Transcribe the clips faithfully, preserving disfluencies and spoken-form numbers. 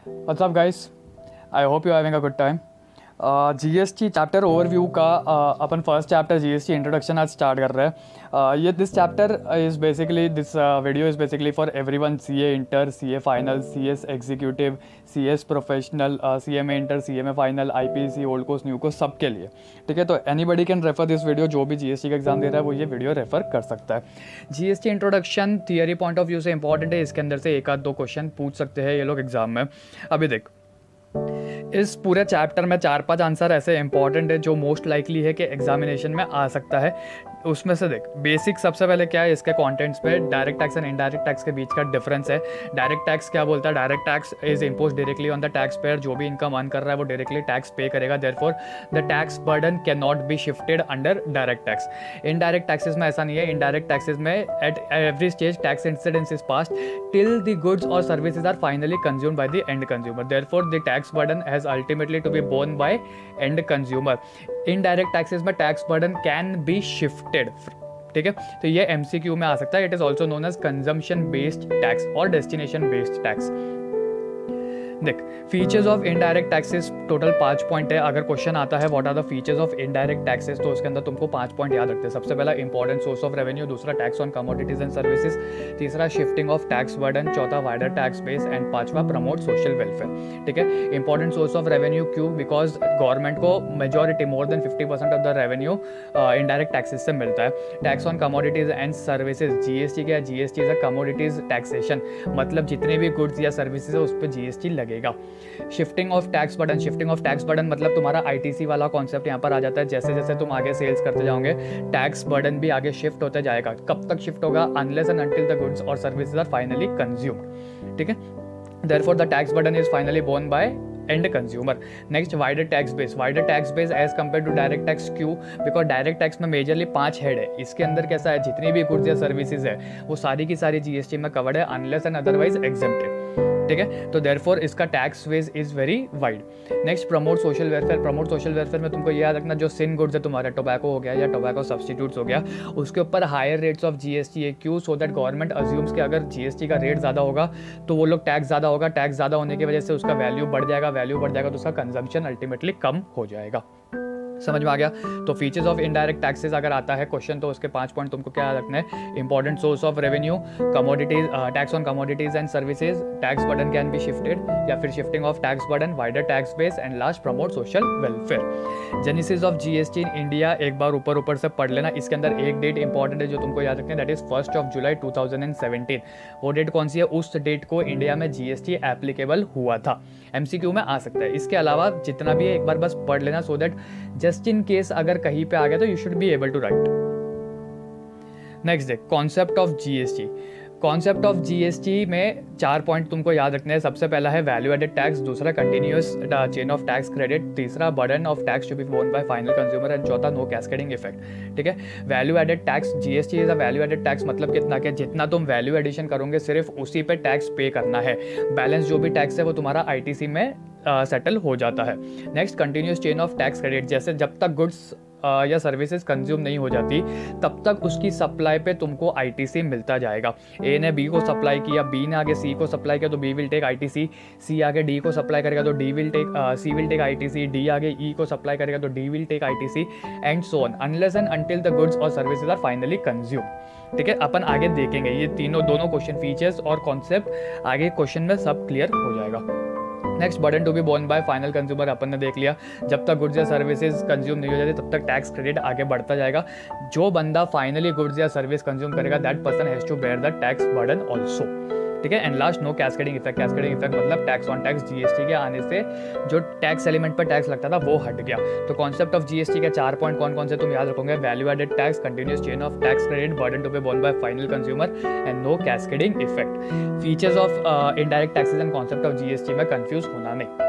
What's up, guys? I hope you're having a good time. GST chapter overview का uh, अपन first chapter GST introduction आज start कर रहे हैं. uh, ये this chapter is basically this video is basically for everyone, CA inter, CA final, CS executive, CS professional, CMA inter, CMA final, IPC, old course, new course, सबके लिए. ठीक है, तो anybody can refer this video. जो भी GST का exam दे रहा है वो ये वीडियो रेफर कर सकता है. GST introduction theory point of view से इंपॉर्टेंट है. इसके अंदर से एक आध दो क्वेश्चन पूछ सकते हैं ये लोग एग्जाम में. अभी देख, इस पूरे चैप्टर में चार पांच आंसर ऐसे इंपॉर्टेंट है जो मोस्ट लाइकली है कि एग्जामिनेशन में आ सकता है. उसमें से देख, बेसिक सबसे पहले क्या है इसके कंटेंट्स पे direct tax and indirect tax के बीच का डिफरेंस है. डायरेक्ट टैक्स क्या बोलता है? Direct tax is impose directly on the taxpayer. जो भी इनकम अर्न कर रहा है वो डायरेक्टली टैक्स पे करेगा. Therefore the tax burden can not be shifted under direct tax. Indirect taxes में ऐसा नहीं है. इनडायरेक्ट टैक्सेस में at every stage tax incidence is passed till the goods और services are finally consumed by the end consumer. Therefore the tax burden has ultimately to be borne by end consumer. Indirect taxes में tax burden can be shifted. ठीक है, तो ये MCQ में आ सकता है. It is also known as consumption based tax और डेस्टिनेशन बेस्ड टैक्स. देख, features of indirect taxes total पांच पॉइंट है. अगर क्वेश्चन आता है what are the features of indirect taxes, तो उसके अंदर तुमको पांच पॉइंट याद रखते हैं. सबसे पहला इंपॉर्टेंट सोर्स ऑफ रेवेन्यू, दूसरा tax on commodities and services, तीसरा शिफ्टिंग ऑफ टैक्स बर्डन, चौथा वाइडर टैक्स बेस एंड पांचवा प्रमोट सोशल वेलफेयर. ठीक है, इंपॉर्टेंट सोर्स ऑफ रेवेन्यू क्यों? बिकॉज गवर्नमेंट को majority more than fifty percent of the revenue indirect taxes से मिलता है. Tax on commodities and services, GST क्या? GST is a commodities taxation, मतलब जितने भी गुड्स या सर्विसेज है उस पर जीएसटी लगेगा. Shifting of tax burden, shifting of tax burden मतलब तुम्हारा आईटीसी वाला कॉन्सेप्ट यहाँ पर आ जाता है. जैसे जैसे तुम आगे सेल्स करते जाओगे टैक्स बर्डन भी आगे शिफ्ट होते जाएगा. कब तक शिफ्ट होगा? Unless and until the goods और सर्विसेज आर फाइनली कंज्यूम्ड. ठीक है, therefore the tax burden is finally borne by end consumer. Next, wider tax base. Wider tax base as compare to direct tax. क्यों? Because direct tax में majorly पांच head है. इसके अंदर कैसा है, जितनी भी गुड्स या सर्विसेज है वो सारी की सारी जीएसटी में कवर्ड है अनलेस एंड अदरवाइज एग्जेम्प्टेड. ठीक है, तो देयरफॉर इसका tax base is very wide. Next, promote social welfare. Promote social welfare में तुमको याद रखना, जो सिन गुड्स है तुम्हारा, टोबैको हो गया या टोबैको सब्सटीट्यूट्स हो गया, उसके ऊपर हायर रेट्स ऑफ जीएसटी है. क्यों? सो दैट गवर्नमेंट अज्यूम्स कि अगर जीएसटी का रेट ज़्यादा होगा तो वो लोग टैक्स ज़्यादा होगा, टैक्स ज़्यादा होने की वजह से उसका वैल्यू बढ़ जाएगा, वैल्यू बढ़ जाएगा तो उसका कंजम्पशन अल्टीमेटली कम हो जाएगा. समझ में आ गया? तो फीचर्स ऑफ इनडायरेक्ट टैक्सेस अगर आता है क्वेश्चन तो उसके पांच पॉइंट तुमको क्या रखना है? Important source of revenue, commodities, tax on commodities and services, tax burden can be shifted, या फिर shifting of tax burden, wider tax base and last promote social welfare. Genesis of GST in India एक बार ऊपर ऊपर से पढ़ लेना. इसके अंदर एक डेट इंपॉर्टेंट है जो तुमको याद रखना है, that is first of July two thousand seventeen. वो डेट कौन सी है? उस डेट को इंडिया में जीएसटी एप्लीकेबल हुआ था. एमसीक्यू में आ सकता है. इसके अलावा जितना भी है एक बार बस पढ़ लेना, so that just in case अगर कहीं पे आ गया तो you should be able to write. Next day, concept of GST. Concept of GST में चार पॉइंट तुमको याद रखने हैं. सबसे पहला है वैल्यू एडेड टैक्स, दूसरा continuous chain of tax credit, तीसरा burden of tax to be borne by final consumer and चौथा नो कैस्केडिंग इफेक्ट. ठीक है, value added tax, GST is a value added tax मतलब कितना के जितना तुम वैल्यू एडिशन करोगे सिर्फ उसी पे टैक्स पे करना है. बैलेंस जो भी टैक्स है वो तुम्हारा आईटीसी में सेटल uh, हो जाता है. Next, continuous chain of tax credit, जैसे जब तक गुड्स Uh, या सर्विसेज कंज्यूम नहीं हो जाती तब तक उसकी सप्लाई पे तुमको आईटीसी मिलता जाएगा. ए ने बी को सप्लाई किया, बी ने आगे सी को सप्लाई किया तो B will take ITC, C आगे डी को सप्लाई करेगा तो D will take C will take ITC, D आगे ई को सप्लाई करेगा तो D will take ITC and so on unless and until the goods और सर्विसेज आर फाइनली कंज्यूम. ठीक है, अपन आगे देखेंगे ये तीनों दोनों क्वेश्चन, फीचर्स और कॉन्सेप्ट आगे क्वेश्चन में सब क्लियर हो जाएगा. Next, burden to be borne by final consumer अपन ने देख लिया. जब तक गुड्स या सर्विसेज कंज्यूम नहीं हो जाती तब तक टैक्स क्रेडिट आगे बढ़ता जाएगा. जो बंदा फाइनली गुड्स या सर्विस कंज्यूम करेगा that person has to bear the tax burden also. ठीक है, and last, no cascading effect. Cascading effect मतलब टैक्स ऑन टैक्स, जीएसटी के आने से जो टैक्स एलिमेंट पर टैक्स लगता था वो हट गया. तो कॉन्सेप्ट ऑफ जीएसटी के चार पॉइंट कौन कौन से तुम याद रखोगे? Value added tax, continuous chain of tax credit, burden to be borne by final consumer and no cascading effect. Features of indirect taxes and concept of GST में confuse होना नहीं.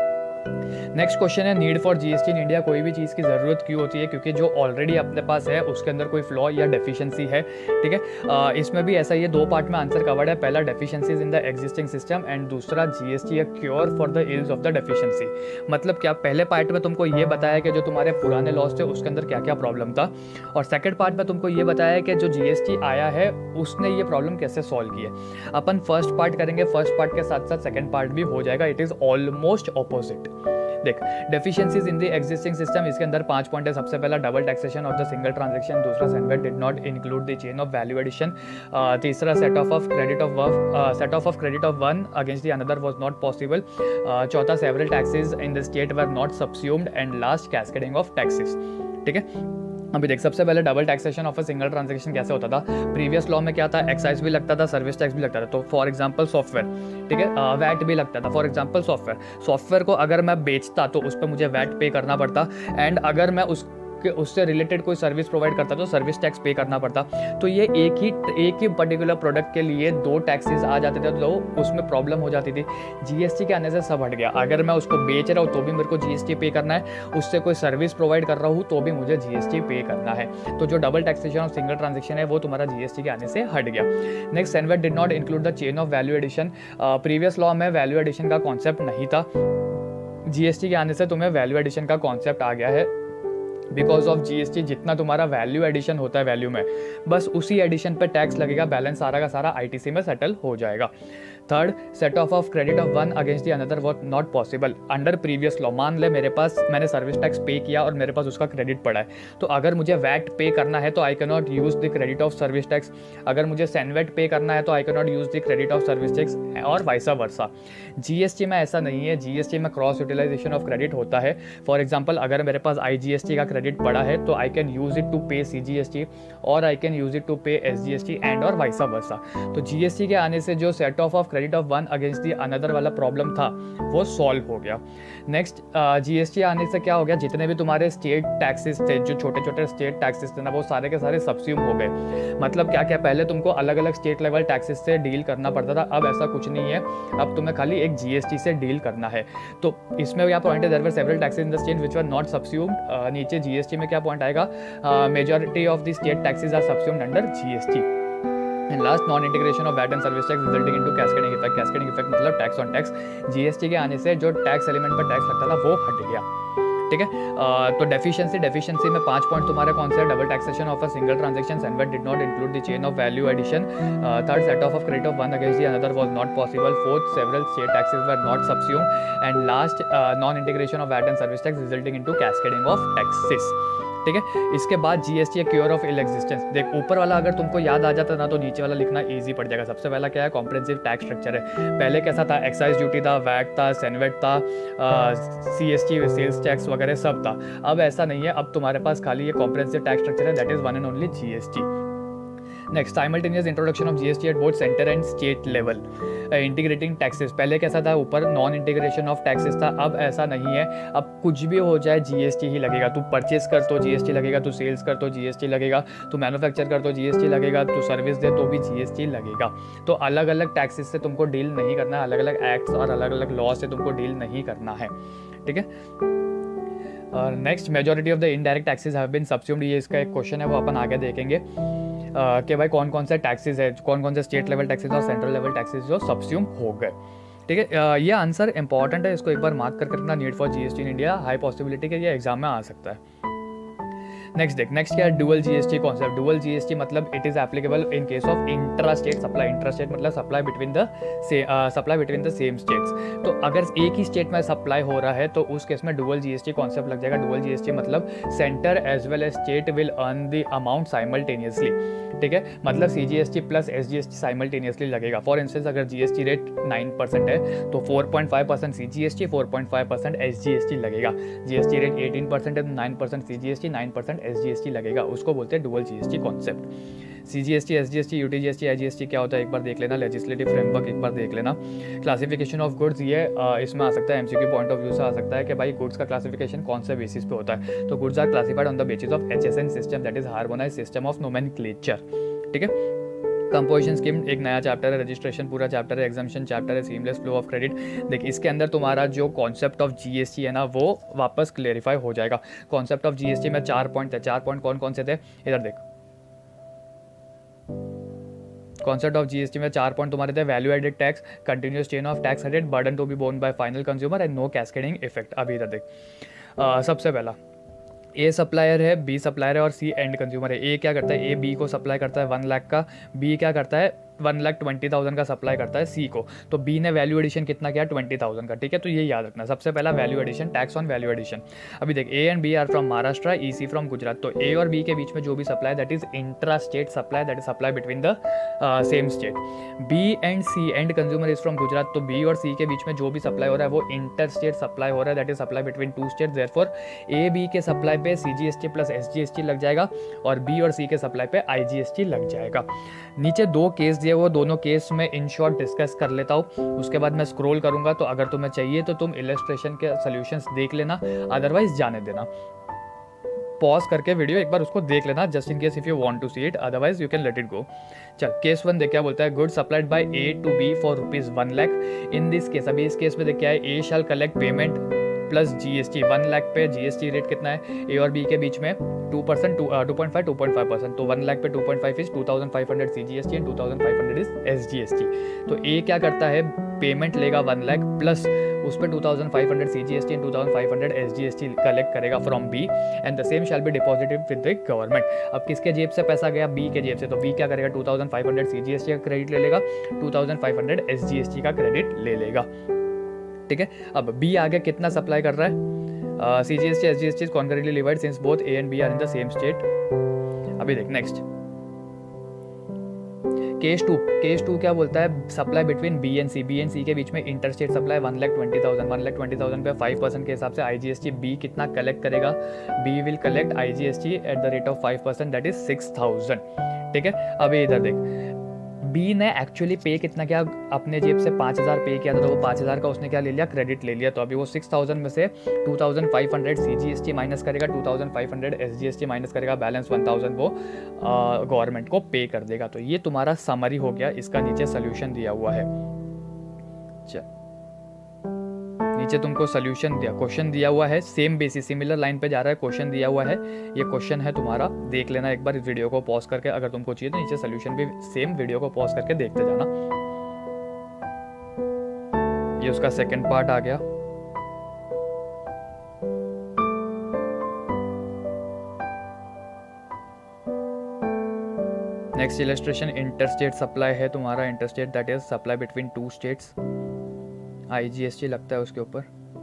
नेक्स्ट क्वेश्चन है, need for GST in India, कोई भी चीज़ की ज़रूरत क्यों होती है? क्योंकि जो ऑलरेडी अपने पास है उसके अंदर कोई फ्लॉ या डेफिशिएंसी है, ठीक है। uh, इसमें भी ऐसा ये दो पार्ट में आंसर कवर्ड है, पहला deficiencies in the existing system and दूसरा GST a cure for the ills of the deficiency. मतलब क्या, पहले पार्ट में तुमको ये बताया कि जो तुम्हारे पुराने लॉस थे उसके अंदर क्या क्या प्रॉब्लम था, और सेकंड पार्ट में तुमको ये बताया कि जो जीएसटी आया है उसने ये प्रॉब्लम कैसे सॉल्व की है। अपन फर्स्ट पार्ट करेंगे, फर्स्ट पार्ट के साथ साथ सेकंड पार्ट भी हो जाएगा। It is almost opposite. देख, deficiencies in the existing system, इसके अंदर पांच पॉइंट है। सबसे पहला double taxation of the single transaction, दूसरा CENVAT did not include the chain of value addition, तीसरा set off of credit of work set off of credit of one against the another was not possible, चौथा several taxes in the state were not subsumed, and last cascading of taxes, ठीक है। अभी देख, सबसे पहले double taxation of a single transaction कैसे होता था। प्रीवियस लॉ में क्या था, एक्साइज भी लगता था, सर्विस टैक्स भी लगता था। तो फॉर एग्जांपल सॉफ्टवेयर, ठीक है, वैट भी लगता था। फॉर एग्जांपल सॉफ्टवेयर सॉफ्टवेयर को अगर मैं बेचता तो उस पर मुझे वैट पे करना पड़ता, एंड अगर मैं उस कि उससे रिलेटेड कोई सर्विस प्रोवाइड करता तो सर्विस टैक्स पे करना पड़ता। तो ये एक ही एक ही पर्टिकुलर प्रोडक्ट के लिए दो टैक्सेस आ जाते थे, तो उसमें प्रॉब्लम हो जाती थी। जीएसटी के आने से सब हट गया। अगर मैं उसको बेच रहा हूँ तो भी मेरे को जीएसटी पे करना है, उससे कोई सर्विस प्रोवाइड कर रहा हूँ तो भी मुझे जीएसटी पे करना है। तो जो double taxation of single transaction है वो तुम्हारा जीएसटी के आने से हट गया। Next, CENVAT did not include the chain of value addition. Previous law में वैल्यू एडिशन का कॉन्सेप्ट नहीं था, जीएसटी के आने से तुम्हें वैल्यू एडिशन का कॉन्सेप्ट आ गया है। बिकॉज ऑफ जीएसटी जितना तुम्हारा वैल्यू एडिशन होता है वैल्यू में, बस उसी एडिशन पे टैक्स लगेगा, बैलेंस सारा का सारा आईटीसी में सेटल हो जाएगा। Third, set off of credit of one against the another what not possible under previous law. मान ले मेरे पास मैंने सर्विस टैक्स पे किया और मेरे पास उसका क्रेडिट पड़ा है, तो अगर मुझे वैट पे करना है तो I can not use the credit of service tax. अगर मुझे सैनवेट पे करना है तो I can not use the credit of service tax, और वाइसा वर्सा। जीएसटी में ऐसा नहीं है, जीएसटी में क्रॉस यूटिलाइजेशन ऑफ क्रेडिट होता है। फॉर एग्जाम्पल, अगर मेरे पास आईजीएसटी का क्रेडिट पड़ा है तो I can use it to pay CGST, और I can use it to pay SGST, and और वाइसा वर्सा। तो जीएसटी के आने से जो set off of credit of one against the another वाला प्रॉब्लम था वो सॉल्व हो गया। नेक्स्ट, जीएसटी आने से क्या हो गया, जितने भी तुम्हारे स्टेट टैक्सेस थे, जो छोटे छोटे स्टेट टैक्सेस थे ना, वो सारे के सारे सब्स्यूम हो गए। मतलब क्या क्या, पहले तुमको अलग अलग स्टेट लेवल टैक्सेस से डील करना पड़ता था, अब ऐसा कुछ नहीं है, अब तुम्हें खाली एक जीएसटी से डील करना है। तो इसमें क्या पॉइंट है, there were several taxes in the state which were not subsumed. नीचे जीएसटी में क्या पॉइंट आएगा, majority of the state taxes are subsumed under GST. And last, non integration of VAT and service tax resulting into cascading effect. Cascading effect मतलब tax on tax. GST के आने से जो tax element पर tax लगता था वो हट गया, ठीक है। uh, तो डेफिशिएंसी डेफिशिएंसी में पांच पॉइंट तुम्हारे कौन से, double taxation of a single transaction, CENVAT did not include the chain of value addition, third, set off of credit of one against the another was not possible, fourth, several state taxes were not subsumed, and last, non integration of VAT and service tax resulting into cascading of taxes, ठीक है। इसके बाद GST cure of ill existence. देख, ऊपर वाला अगर तुमको याद आ जाता ना तो नीचे वाला लिखना इजी पड़ जाएगा। सबसे पहला क्या है, कॉम्प्रिहेंसिव टैक्स स्ट्रक्चर है। पहले कैसा था, एक्साइज ड्यूटी था, वैट था, सैनवेट था, सीएसटी सेल्स टैक्स वगैरह सब था। अब ऐसा नहीं है, अब तुम्हारे पास खाली ये कॉम्प्रिहेंसिव टैक्स स्ट्रक्चर है, that is one and only GST. Next, simultaneous introduction of GST at both centre and state level. Integrating taxes, पहले कैसा था, ऊपर नॉन इंटीग्रेशन ऑफ टैक्सेस था, अब ऐसा नहीं है, अब कुछ भी हो जाए जीएसटी ही लगेगा। तू परचेस कर तो जीएसटी लगेगा, तू सेल्स कर तो जीएसटी लगेगा, तू मैन्युफैक्चर कर तो जीएसटी लगेगा, तू सर्विस दे तो भी जीएसटी लगेगा। तो अलग अलग टैक्सेस से तुमको डील नहीं करना है, अलग अलग एक्ट्स और अलग अलग लॉ से तुमको डील नहीं करना है, ठीक है। और next, majority of the indirect taxes have been subsumed. ये इसका एक क्वेश्चन है, वो अपन आगे देखेंगे uh, कि भाई कौन कौन से टैक्सेस है, कौन कौन से स्टेट लेवल टैक्सेस और सेंट्रल लेवल टैक्सेस जो सबस्यूम हो गए, ठीक है। uh, ये आंसर इंपॉर्टेंट है, इसको एक बार मार्क कर रखना। Need for GST in India, high possibility के ये एग्जाम में आ सकता है। नेक्स्ट देख, नेक्स्ट क्या है, dual GST concept. Dual GST मतलब it is applicable in case of intra state supply. Intra state मतलब supply between the supply between the same states. तो अगर एक ही स्टेट में सप्लाई हो रहा है तो उस केस में डुअल जीएसटी कॉन्सेप्ट लग जाएगा। डुअल जीएसटी मतलब centre as well as state will earn the amount simultaneously, ठीक है। मतलब सीजीएसटी प्लस एसजीएसटी साइमल्टेनियसली लगेगा। फॉर इंस्टेंस, अगर जीएसटी रेट नाइन परसेंट है तो four point five percent CGST, four point five percent SGST लगेगा। GST rate eighteen percent है तो nine percent CGST, nine percent SGST लगेगा। उसको बोलते हैं dual GST concept. CGST, SGST, UTGST, IGST क्या होता है एक बार देख लेना। लेजिस्लेटिव फ्रेमवर्क एक बार देख लेना। क्लासिफिकेशन ऑफ गुड्स, ये इसमें आ सकता है, एमसीक्यू पॉइंट ऑफ व्यू से आ सकता है कि भाई गुड्स का क्लासिफिकेशन कौन से बेसिस पे होता है। तो goods are classified on the basis of HSN system, that is harmonised system of nomenclature, ठीक है। कंपोजिशन स्कीम एक नया चैप्टर है, रजिस्ट्रेशन पूरा चैप्टर है, एग्जामिशन चैप्टर है, सीमलेस फ्लो ऑफ क्रेडिट। देख इसके अंदर तुम्हारा जो कॉन्सेप्ट ऑफ जीएसटी है ना वो वापस क्लेरिफाई हो जाएगा। कॉन्सेप्ट ऑफ जीएसटी में चार पॉइंट थे, चार पॉइंट कौन कौन से थे इधर देख। कॉन्सेप्ट ऑफ जीएसटी में चार पॉइंट तुम्हारे थे, value added tax, continuous chain of tax headed, burden to be borne by final consumer and no cascading effect. अभी इधर देख uh, सबसे पहला ए सप्लायर है, बी सप्लायर है और सी एंड कंज्यूमर है। ए क्या करता है, ए बी को सप्लाई करता है वन लाख का, बी क्या करता है वन लाख ट्वेंटी थाउजेंड का सप्लाई करता है सी को। तो बी ने वैल्यू एडिशन कितना किया, ट्वेंटी थाउजेंड का। ठीक है, तो ये याद रखना सबसे पहला value addition, tax on value addition. अभी देख A and B are from Maharashtra, E C from Gujarat. तो ए और बी के बीच में जो भी supply that is intra state supply, that is supply between the same state. B and C and consumer is from Gujarat. तो बी और सी के बीच में जो भी सप्लाई हो रहा है वो इंटर स्टेट सप्लाई हो रहा है, that is supply between two state. Therefore A B के सप्लाई पे C G S T plus S G S T लग जाएगा और बी और सी के सप्लाई पे आई जी एस टी लग जाएगा। नीचे दो केस दिए, वो दोनों केस में इन शॉर्ट डिस्कस कर लेता हूँ, उसके बाद मैं स्क्रॉल करूंगा। तो अगर तुम्हें चाहिए तो तुम इलस्ट्रेशन के सॉल्यूशंस देख लेना, अदरवाइज जाने देना। पॉज करके वीडियो एक बार उसको देख लेना just in case if you want to see it, otherwise you can let it go. चल केस वन देख क्या बोलता है, good supplied by A to B for rupees one lakh. In this case, अभी इस केस में देख क्या है, A shall collect payment plus GST. One lakh पे जीएसटी रेट कितना है ए और बी के बीच में, two percent, two point five two point five percent. तो वन लाख पे two point five is two thousand five hundred C G S T and two thousand five hundred is S G S T. तो A क्या करता है, payment लेगा one lakh plus उस पर two thousand five hundred C G S T and two thousand five hundred S G S T collect करेगा from B and the same shall be deposited with the government. अब किसके जेब से पैसा गया, B के जेब से। तो बी क्या करेगा, two thousand five hundred C G S T का क्रेडिट ले लेगा, two thousand five hundred S G S T का क्रेडिट ले लेगा। ठीक है, अब बी आगे कितना सप्लाई कर रहा है, C G S T S G S T is concurrently divided since both A and B are in the same state. अभी देख next case two. Case two क्या बोलता है, supply between B and C, B and C के बीच में inter state supply one lakh twenty thousand. One lakh twenty thousand पे five percent के हिसाब से I G S T B कितना कलेक्ट करेगा, B will collect I G S T at the rate of five percent that is six thousand. ठीक है, अभी इधर देख बी ने एक्चुअली पे कितना किया, अपने जेब से पाँच हज़ार पे किया था, तो वो पाँच हज़ार का उसने क्या ले लिया, क्रेडिट ले लिया। तो अभी वो सिक्स थाउजेंड में से two thousand five hundred C G S T minus करेगा, two thousand five hundred S G S T minus करेगा, बैलेंस वन थाउजेंड वो गवर्नमेंट को पे कर देगा। तो ये तुम्हारा समरी हो गया, इसका नीचे सोल्यूशन दिया हुआ है। चल नीचे तुमको सोल्यूशन दिया, क्वेश्चन दिया हुआ है, सेम बेसिस सिमिलर लाइन पे जा रहा है, क्वेश्चन दिया हुआ है। ये क्वेश्चन है तुम्हारा, देख लेना एक बार इस वीडियो को पॉज करके, अगर तुमको चाहिए तो नीचे सोल्यूशन भी सेम वीडियो को पॉज करके देखते जाना। ये उसका सेकंड पार्ट आ गया। नेक्स्ट इलस्ट्रेशन, इंटरस्टेट सप्लाई है तुम्हारा, interstate that is supply between two states, I G S T लगता है उसके ऊपर।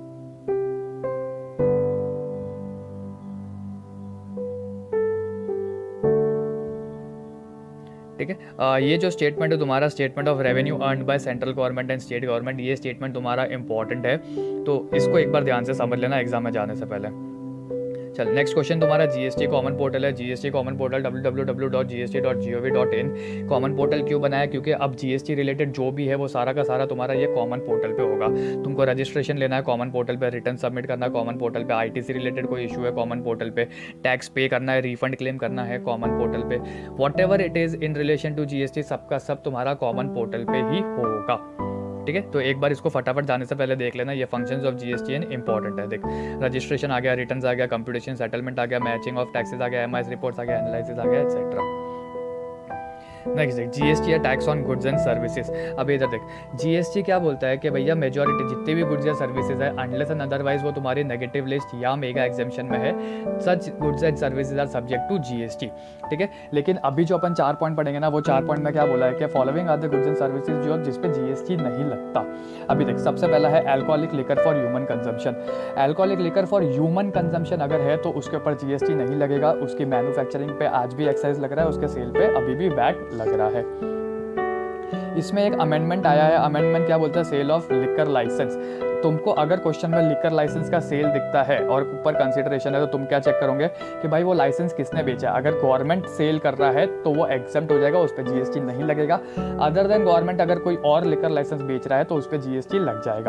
ठीक है, आ, ये जो स्टेटमेंट है तुम्हारा, statement of revenue earned by central government and state government, ये स्टेटमेंट तुम्हारा इंपॉर्टेंट है, तो इसको एक बार ध्यान से समझ लेना एग्जाम में जाने से पहले। चल नेक्स्ट क्वेश्चन तुम्हारा जीएसटी कॉमन पोर्टल है, GST common portal W W W dot G S T dot G O V dot in. Common portal क्यों बनाया, क्योंकि अब जीएसटी रिलेटेड जो भी है वो सारा का सारा तुम्हारा ये कॉमन पोर्टल पे होगा। तुमको रजिस्ट्रेशन लेना है कॉमन पोर्टल पे, रिटर्न सबमिट करना है कॉमन पोर्टल पे, आईटीसी रिलेटेड कोई इशू है कॉमन पोर्टल पे, टैक्स पे करना है, रिफंड क्लेम करना है कॉमन पोर्टल पे, whatever it is in relation to GST सबका सब तुम्हारा कॉमन पोर्टल पे ही होगा। ठीक है, तो एक बार इसको फटाफट जाने से पहले देख लेना, ये functions of GST an important है। देख रजिस्ट्रेशन आ गया, रिटर्न्स आ गया, कंप्यूटेशन सेटलमेंट आ गया, मैचिंग ऑफ टैक्सेस आ गया, एमआईएस रिपोर्ट्स आ गया, एनालिसिस आ गया, एक्सेट्रा। नेक्स्ट देख जीएसटी है tax on goods and services. अब इधर देख जीएसटी क्या बोलता है कि भैया मेजॉरिटी जितने भी गुड्स या सर्विसेज है, अनलेस एंड अदरवाइज वो तुम्हारी नेगेटिव लिस्ट या मेगा एग्जेम्पशन में है, such goods and services are subject to GST. ठीक है, लेकिन अभी जो अपन चार पॉइंट पढ़ेंगे ना, वो चार पॉइंट में क्या बोला है कि following are the goods and services जो जिसपे जीएसटी नहीं लगता। अभी देख सबसे पहला है alcoholic liquor for human consumption. Alcoholic liquor for human consumption अगर है तो उसके ऊपर जीएसटी नहीं लगेगा, उसकी मैन्युफैक्चरिंग पे आज भी एक्साइज लग रहा है, उसके सेल पे अभी भी वैट लग रहा है। इसमें एक अमेंडमेंट आया है, अमेंडमेंट क्या बोलता है, सेल ऑफ लिकर लाइसेंस। तुमको अगर क्वेश्चन में लिकर लाइसेंस का सेल दिखता है और ऊपर कंसीडरेशन है तो तुम क्या चेक करोगे कि भाई वो लाइसेंस किसने बेचा है। अगर गवर्नमेंट सेल कर रहा है तो वो एग्जेम्प्ट हो जाएगा, उस पर जीएसटी नहीं लगेगा। अदर देन गवर्नमेंट अगर कोई और लिकर लाइसेंस बेच रहा है तो उस पर जीएसटी लग जाएगा।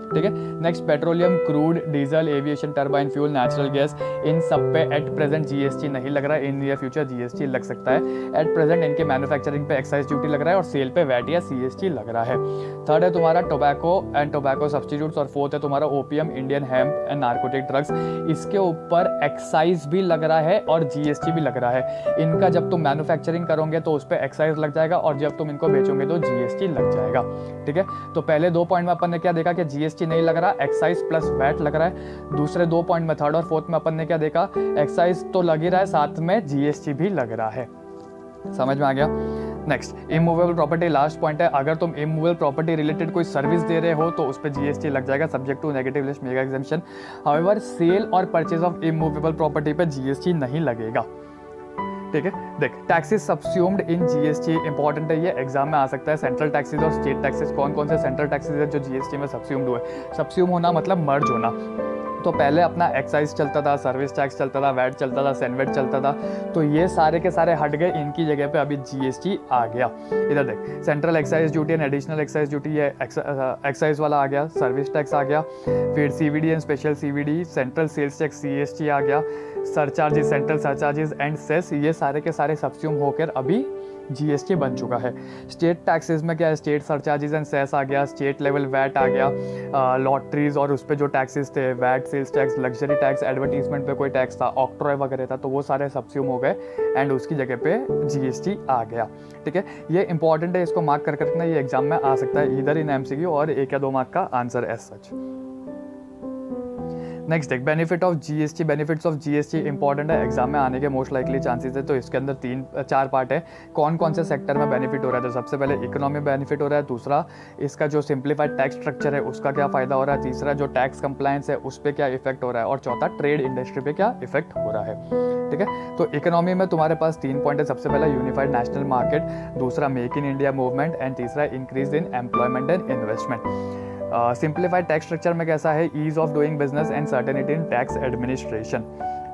ठीक है। Next petroleum, crude, diesel, aviation, turbine fuel, natural gas, इन सब पे एट प्रेजेंट जीएसटी नहीं लग रहा है। इन नियर फ्यूचर जीएसटी लग सकता है। एट प्रेजेंट इनके मैन्युफैक्चरिंग पे एक्साइज ड्यूटी लग रहा है और सेल पे वैट या सीएसटी लग रहा है। थर्ड है तुम्हारा टोबैको एंड टोबैको सब्सटीट्यूट्स और फोर्थ है तुम्हारा OPM, Indian hemp and narcotic drugs. इसके ऊपर एक्साइज भी लग रहा है और जीएसटी भी लग रहा है। इनका जब तुम मैन्युफैक्चरिंग करोगे तो उस पर एक्साइज लग जाएगा और जब तुम इनको बेचोगे तो जीएसटी लग जाएगा। ठीक है, तो पहले दो पॉइंट में अपन ने क्या देखा कि जीएसटी नहीं लग रहा, एक्साइज प्लस वैट लग रहा है। दूसरे दो पॉइंट में, थर्ड और फोर्थ में अपन ने क्या देखा, एक्साइज तो लग ही रहा है, साथ में जीएसटी भी लग रहा है। समझ में आ गया। Next immovable property, last point है। अगर तुम इमूवेबल प्रॉपर्टी रिलेटेड कोई सर्विस दे रहे हो तो उस पर जीएसटी लग जाएगा, subject to negative list mega exemption. However sale और परचेज ऑफ इमूवेबल प्रॉपर्टी पे जीएसटी नहीं लगेगा। ठीक है, देख taxes subsumed in GST important है, ये एग्जाम में आ सकता है। सेंट्रल टैक्सेस और स्टेट टैक्सेस, कौन कौन से सेंट्रल टैक्सेस है जो जीएसटी में सब्स्यूम्ड हुए। सब्स्यूम होना मतलब मर्ज होना। तो पहले अपना एक्साइज चलता था, सर्विस टैक्स चलता था, वैट चलता था, सेनवेट चलता था, तो ये सारे के सारे हट गए, इनकी जगह पे अभी जीएसटी आ गया। इधर देख, central excise duty and additional excise duty, ये एक्साइज वाला आ गया, सर्विस टैक्स आ गया, फिर CVD and special CVD, central sales tax CST आ गया, surcharges, central surcharges and cess, ये सारे के सारे सब्स्यूम होकर अभी जीएसटी बन चुका है। स्टेट टैक्सेस में क्या है, स्टेट सरचार्जेस एंड सेस आ गया, स्टेट लेवल वैट आ गया, लॉटरीज और उस पर जो टैक्सेस थे, VAT, sales tax, luxury tax, advertisement पे कोई टैक्स था, ऑक्ट्रॉय वगैरह था, तो वो सारे सब्स्यूम हो गए एंड उसकी जगह पे जीएसटी आ गया। ठीक है, ये इंपॉर्टेंट है, इसको मार्क करके रखना, ये एग्जाम में आ सकता है इधर इन एमसीक्यू और एक या दो मार्क का आंसर एज सच। नेक्स्ट देख, benefit of GST, benefits of GST important है, एग्जाम में आने के मोस्ट लाइकली चांसेस है। तो इसके अंदर तीन चार पार्ट है, कौन कौन से सेक्टर में बेनिफिट हो रहा है। तो सबसे पहले इकोनॉमी बेनिफिट हो रहा है, दूसरा इसका जो सिंप्लीफाइड टैक्स स्ट्रक्चर है उसका क्या फायदा हो रहा है, तीसरा जो टैक्स कंप्लायंस है उस पर क्या इफेक्ट हो रहा है, और चौथा ट्रेड इंडस्ट्री पे क्या इफेक्ट हो रहा है। ठीक है, तो इकोनॉमी में तुम्हारे पास तीन पॉइंट है, सबसे पहला यूनिफाइड नेशनल मार्केट, दूसरा make in India movement and तीसरा increase in employment and investment. Simplified tax structure में कैसा है, ease of doing business and certainty in tax administration.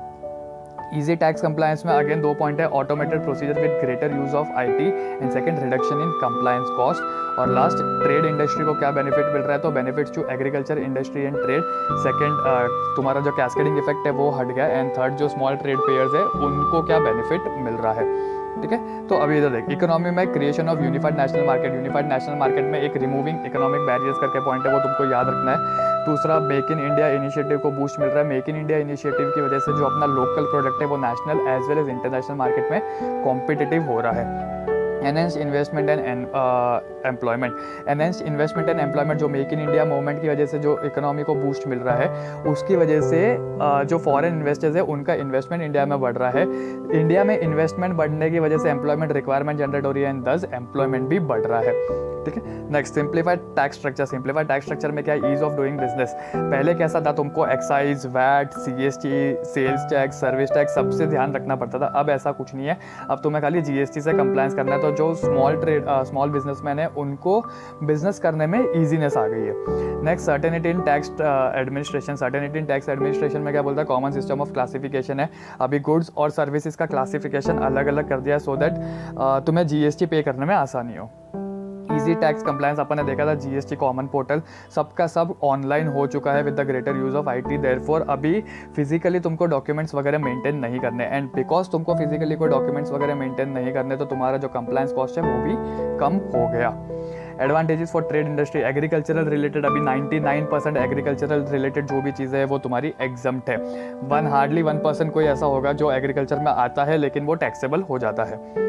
Easy tax compliance में अगेन दो पॉइंट है, automated procedure with greater use of IT and second reduction in compliance cost. और last trade industry को क्या benefit मिल रहा है, तो benefits to agriculture industry and trade. Second तुम्हारा जो कैस्केडिंग इफेक्ट है वो हट गया एंड थर्ड जो स्मॉल ट्रेड पेयर्स है उनको क्या बेनिफिट मिल रहा है। ठीक है, तो अभी इधर देख, इकोनॉमी में creation of unified national market, unified national market में एक रिमूविंग इकोनॉमिक बैरियर्स करके पॉइंट है, वो तुमको याद रखना है। दूसरा मेक इन इंडिया इनिशिएटिव को बूस्ट मिल रहा है, मेक इन इंडिया इनिशिएटिव की वजह से जो अपना लोकल प्रोडक्ट है वो national as well as international market में कॉम्पिटिटिव हो रहा है। Enhanced investment and employment, enhanced investment and employment जो मेक इन इंडिया मूवमेंट की वजह से जो इकोनॉमी को बूस्ट मिल रहा है उसकी वजह से uh, जो फॉरेन इन्वेस्टर्स है उनका इन्वेस्टमेंट इंडिया में बढ़ रहा है। इंडिया में इन्वेस्टमेंट बढ़ने की वजह से एम्प्लॉयमेंट रिक्वायरमेंट जनरेट हो रही है एंड दस एम्प्लॉयमेंट भी बढ़ रहा है। ठीक है, next simplified tax structure, simplified tax structure में क्या है, ईज ऑफ डूइंग बिजनेस। पहले कैसा था, तुमको excise, VAT, CST, sales tax, service tax सबसे ध्यान रखना पड़ता था, अब ऐसा कुछ नहीं है, अब तुम्हें खाली जीएसटी से कंप्लायंस करना है। तो जो स्मॉल ट्रेड स्मॉल बिजनेसमैन है उनको बिजनेस करने में ईजीनेस आ गई है। Next certainty in tax administration, certainty in tax administration में क्या बोलता है, कॉमन सिस्टम ऑफ क्लासिफिकेशन है। अभी गुड्स और सर्विसेज का क्लासिफिकेशन अलग अलग कर दिया है सो दैट तुम्हें जीएसटी पे करने में आसानी हो। इजी टैक्स कंप्लायंस अपन ने देखा था, जीएसटी कॉमन पोर्टल सबका सब ऑनलाइन हो चुका है with the greater use of IT. Therefore अभी फिजिकली तुमको डॉक्यूमेंट्स वगैरह मेंटेन नहीं करने, एंड बिकॉज तुमको फिजिकली कोई डॉक्यूमेंट्स वगैरह मेंटेन नहीं करने तो तुम्हारा जो कंप्लायंस कॉस्ट है वो भी कम हो गया। Advantages for trade industry, agricultural related अभी निन्यानवे परसेंट एग्रीकल्चरल रिलेटेड जो भी चीज़ें है वो तुम्हारी एग्जम्प्ट है। वन हार्डली वन परसेंट कोई ऐसा होगा जो एग्रीकल्चर में आता है लेकिन वो टैक्सेबल हो जाता है।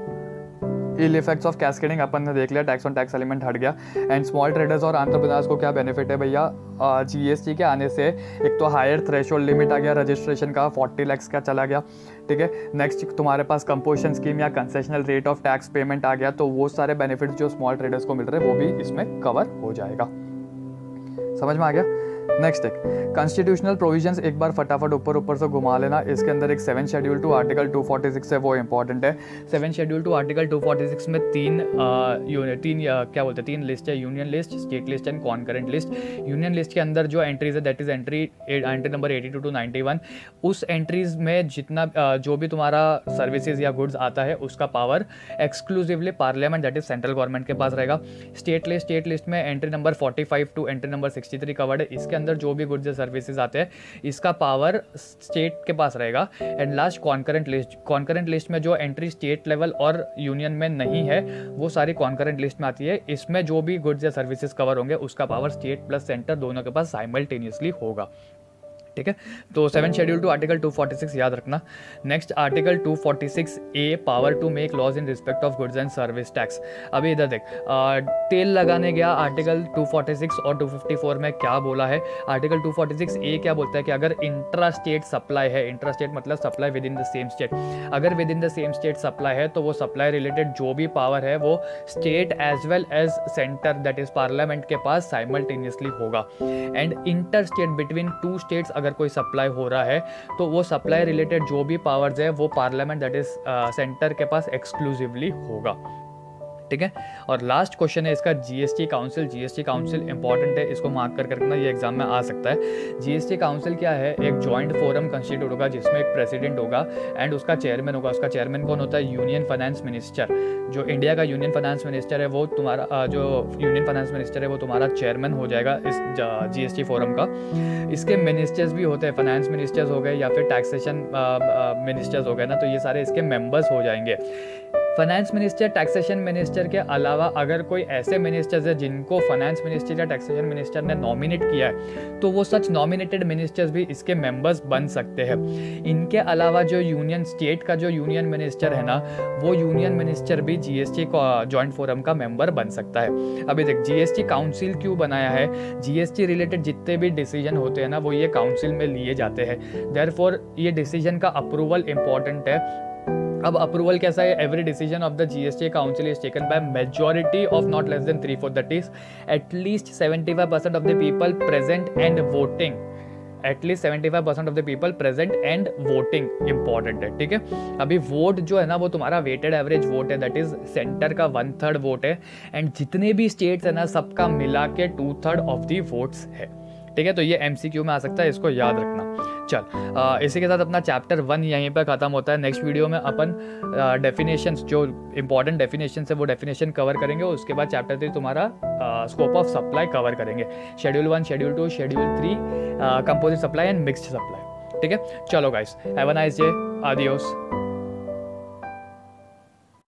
इल इफेक्ट्स ऑफ कैस्केडिंग अपन ने देख लिया, टैक्स ऑन टैक्स एलिमेंट हट गया। एंड स्मॉल ट्रेडर्स और एंटरप्रेन्योर्स को क्या बेनिफिट है भैया, जीएसटी के आने से एक तो हायर थ्रेशोल्ड लिमिट आ गया रजिस्ट्रेशन का, चालीस लाख का चला गया। ठीक है, नेक्स्ट तुम्हारे पास कंपोजिशन स्कीम या concessional rate of tax payment आ गया, तो वो सारे बेनिफिट्स जो स्मॉल ट्रेडर्स को मिल रहे हैं वो भी इसमें कवर हो जाएगा। समझ में आ गया। नेक्स्ट एक कॉन्स्टिट्यूशनल प्रोविजंस, एक बार फटाफट ऊपर ऊपर से घुमा लेना। इसके अंदर एक seven schedule to article two forty six है, वो इंपॉर्टेंट है। Seven schedule to article two forty six में तीन आ, तीन आ, क्या बोलते हैं तीन लिस्ट है, union list, state list and concurrent list. Union list के अंदर जो एंट्रीज है that is entry entry number eighty two to ninety one. उस एंट्रीज में जितना आ, जो भी तुम्हारा सर्विसेज या गुड्स आता है उसका power exclusively parliament that is central government के पास रहेगा। स्टेट लिस्ट स्टेट लिस्ट में entry number forty five to entry number sixty three covered है। इसके अंदर जो भी गुड्स या सर्विसेज आते हैं इसका पावर स्टेट के पास रहेगा। And last concurrent list, concurrent list में जो एंट्री स्टेट लेवल और यूनियन में नहीं है वो सारी कॉन्करेंट लिस्ट में आती है। इसमें जो भी गुड्स या सर्विसेज कवर होंगे उसका पावर स्टेट प्लस सेंटर दोनों के पास साइमल्टेनियसली होगा। ठीक है, तो seven schedule to article two forty six याद रखना। Next article two forty six A, power to make laws in respect of goods and service tax. अभी इधर देख, तेल लगाने गया आर्टिकल टू फोर्टी सिक्स और टू फिफ्टी फोर में क्या बोला है। Article two forty six A क्या बोलता है कि अगर इंट्रा स्टेट सप्लाई है, इंट्रा स्टेट मतलब supply within the same state, अगर within the same state supply है तो वो सप्लाई रिलेटेड जो भी पावर है वो state as well as centre that is parliament के पास साइमल्टेनियसली होगा। And inter state between two states अगर कोई सप्लाई हो रहा है तो वो सप्लाई रिलेटेड जो भी पावर्स है वो पार्लियामेंट दैट इज सेंटर के पास एक्सक्लूसिवली होगा। ठीक है, और लास्ट क्वेश्चन है इसका GST council. GST council important है, इसको मार्क कर रखना, ये एग्जाम में आ सकता है। जीएसटी काउंसिल क्या है, एक जॉइंट फोरम कंस्टिट्यूट होगा जिसमें एक प्रेसिडेंट होगा एंड उसका चेयरमैन होगा। उसका चेयरमैन कौन होता है, यूनियन फाइनेंस मिनिस्टर। जो इंडिया का यूनियन फाइनेंस मिनिस्टर है वो तुम्हारा, जो यूनियन फाइनेंस मिनिस्टर है वो तुम्हारा चेयरमैन हो जाएगा इस जीएसटी फोरम का। इसके मिनिस्टर्स भी होते हैं, फाइनेंस मिनिस्टर्स हो गए या फिर टैक्सेशन मिनिस्टर्स हो गए ना, तो ये सारे इसके मेंबर्स हो जाएंगे। फाइनेंस मिनिस्टर, टैक्सेशन मिनिस्टर के अलावा अगर कोई ऐसे मिनिस्टर्स है जिनको फाइनेंस मिनिस्टर या टैक्सेशन मिनिस्टर ने नॉमिनेट किया है तो वो सच नॉमिनेटेड मिनिस्टर्स भी इसके मेंबर्स बन सकते हैं। इनके अलावा जो यूनियन स्टेट का जो यूनियन मिनिस्टर है ना, वो यूनियन मिनिस्टर भी जीएसटी जॉइंट फोरम का मेंबर बन सकता है। अभी देख, जीएसटी काउंसिल क्यों बनाया है, जीएसटी रिलेटेड जितने भी डिसीजन होते हैं ना वो ये काउंसिल में लिए जाते हैं। देयरफॉर ये डिसीजन का अप्रूवल इंपॉर्टेंट है। अब अप्रूवल कैसा है, every decision of the GST council is taken by majority of not less than three fourth, that is at least seventy five percent of the people present and voting. At least seventy five percent of the people present and voting important है। ठीक है, अभी vote जो है ना वो तुम्हारा weighted average vote है, दैट इज सेंटर का वन थर्ड वोट है एंड जितने भी स्टेट्स है ना सबका मिला के two third of the votes है। ठीक है, तो ये एमसीक्यू में आ सकता है, इसको याद रखना। चल, आ, इसी के साथ अपना चैप्टर वन यहीं पर ख़त्म होता है। नेक्स्ट वीडियो में अपन डेफिनेशंस, जो इंपॉर्टेंट डेफिनेशन है वो डेफिनेशन कवर करेंगे। उसके बाद चैप्टर थ्री तुम्हारा स्कोप ऑफ सप्लाई कवर करेंगे। Schedule one, schedule two, schedule three, composite supply and mixed supply. ठीक है, चलो guys, have a nice day, adios.